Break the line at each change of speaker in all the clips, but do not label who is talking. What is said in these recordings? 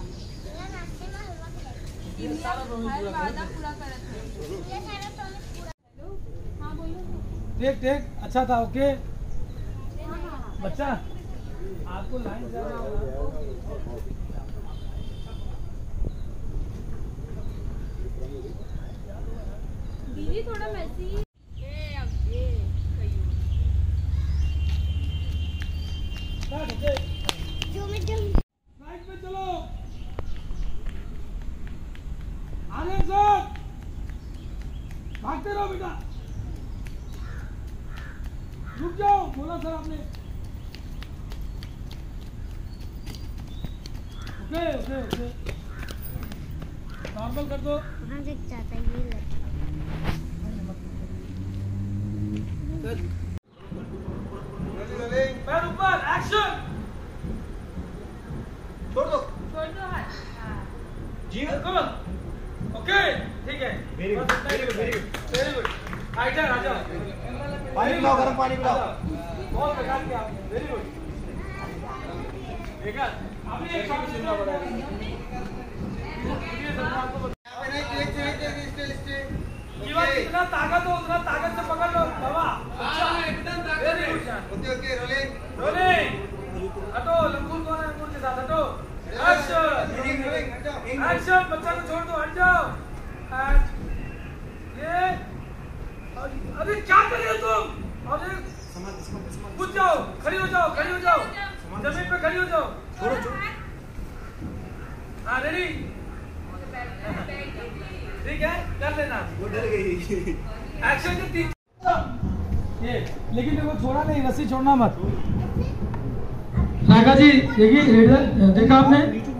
Take take अच्छा था। Okay बच्चा आपको लाइन
दीदी थोड़ा मैसी
पे चलो आगे सर भागते रहो बेटा। रुक जाओ बोला सर आपने। ओके ओके ओके नॉर्मल कर दो।
वहाँ देख जाता है ये
पैर ऊपर एक्शन। छोड़ दो
हाथ।
जी बिल्कुल ओके ठीक है। Very good very good very good very good. आइजा आ जाओ पानी पिलाओ गरम पानी पिलाओ। बहुत बेकार किया आपने वेरी गुड। देखा अभी एक शॉट सुनना पड़ेगा। जीवन जितना ताकत हो उतना ताकत से पकड़ लो बाबा। अच्छा एकदम ताकत है। ओके ओके रोलिंग रोलिंग हटो। लंगूर कौन है अंगूर के साथ हटो। एक्शन बच्चा को छोड़ दो हट जाओ। ये अरे क्या कर रहे हो तुम। अरे कूद जाओ खड़ी हो जाओ खड़ी हो जाओ जमीन पे खड़ी हो जाओ। छोड़ो छोड़ो हाँ रेडी ठीक है कर लेना। वो डर गई एक्शन के 3 ये लेकिन देखो छोड़ा नहीं रस्सी छोड़ना मत। राका जी देखिए देखा आपने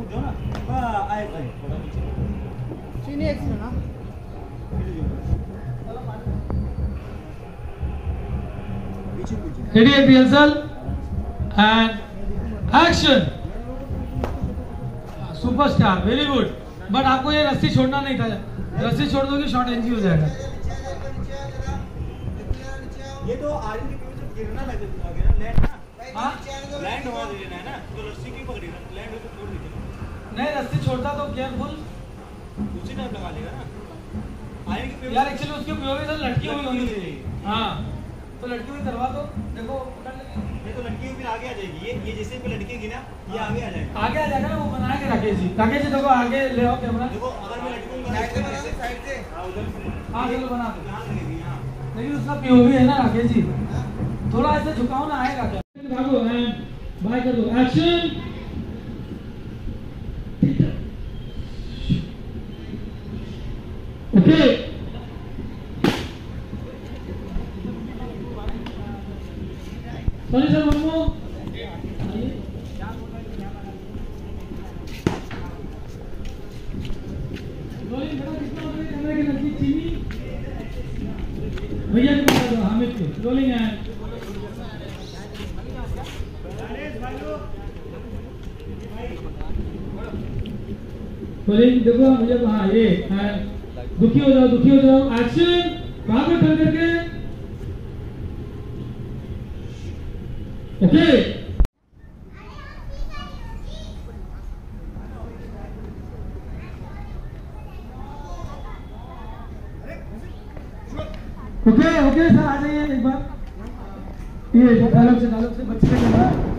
ready rehearsal and action. Superstar very good but आपको ये रस्सी छोड़ना नहीं था। रस्सी छोड़ दोगे शॉर्ट एनजी हो जाएगा।
ये तो आर्मी की से गिरना लगे ना लैंड ना। हां लैंड हुआ देना है ना तो रस्सी क्यों पकड़ी ना लैंड हो तो छोड़ दीजिए।
नहीं रस्सी छोड़ता तो केयरफुल
उसी टाइम लगा लेगा ना। आर्मी की
यार एक्चुअली उसके पीओवी से लड़की हुई होनी चाहिए। हां तो लड़की हुई करवा दो। देखो पकड़ लेंगे
ये तो लड़की फिर आगे आ जाएगी। ये जैसे पे लड़केगी ना ये आगे आ जाएगा।
आगे आ जाएगा ना वो बना के राकेश जी देखो आगे ले आओ कैमरा।
देखो अगर मैं लड़कूंगा साइड से हां उधर
हां चलो बना दो।
यहां लगेगी यहां
लेकिन उसका पीओवी है ना राकेश जी थोड़ा ऐसे झुकाओ ना आएगा क्या। भागो एंड बाय कर दो action. Okay sorry sir Mammu भैया को बता दो हामिद को रोलिंग है। रोलिंग देखो मुझे हाँ ये दुखी हो जाओ एक्शन। वहां पे टर्न करके ओके ओके ओके सर आ जाइए एक बार। ये डायलॉग से बच्चे का